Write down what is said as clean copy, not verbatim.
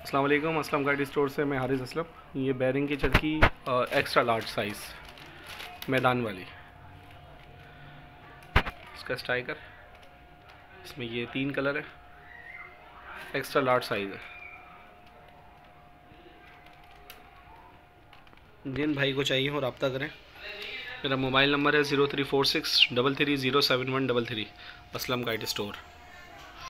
अस्सलाम वालेकुम, असलम गाड़ी स्टोर से मैं हारिस असलम। ये बैरिंग की चरखी एक्स्ट्रा लार्ज साइज़ मैदान वाली, इसका स्ट्राइकर, इसमें ये 3 कलर है, एक्स्ट्रा लार्ज साइज़ है। जिन भाई को चाहिए हो रब्ता करें। मेरा मोबाइल नंबर है 0346 33 07133। असलम गाड़ी स्टोर।